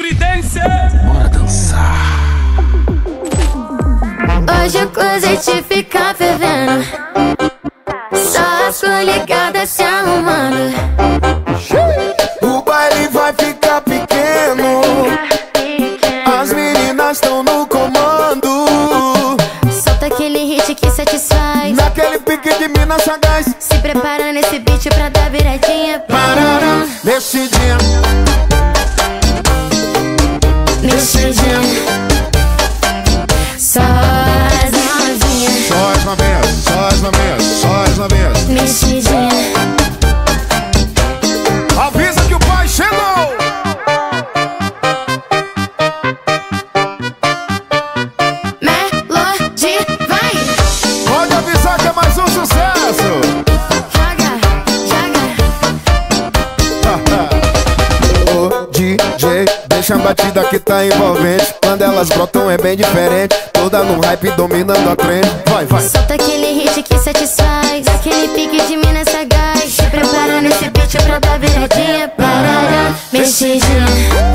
Streetense. Bora dançar. Hoje o closet fica fervendo, só as coligadas se arrumando. O baile vai ficar pequeno, as meninas estão no comando. Solta aquele hit que satisfaz, Naquele pique de mina sagaz. se prepara nesse beat pra dar viradinha. Parará, mexidinha, Mexidinha, só as novinhas. só as novinhas, só as novinhas, só as novinhas. Mexidinha, Avisa que o pai chegou. Melody, vai! Pode avisar que é mais um sucesso. Joga, joga. Ô DJ, deixa a batida que tá envolvente. Quando elas brotam é bem diferente. Toda no hype dominando a trend. Vai, vai. Solta aquele hit que satisfaz, aquele pique de mina sagaz. Se prepara nesse beat pra dar viradinha. Parará, mexidinha,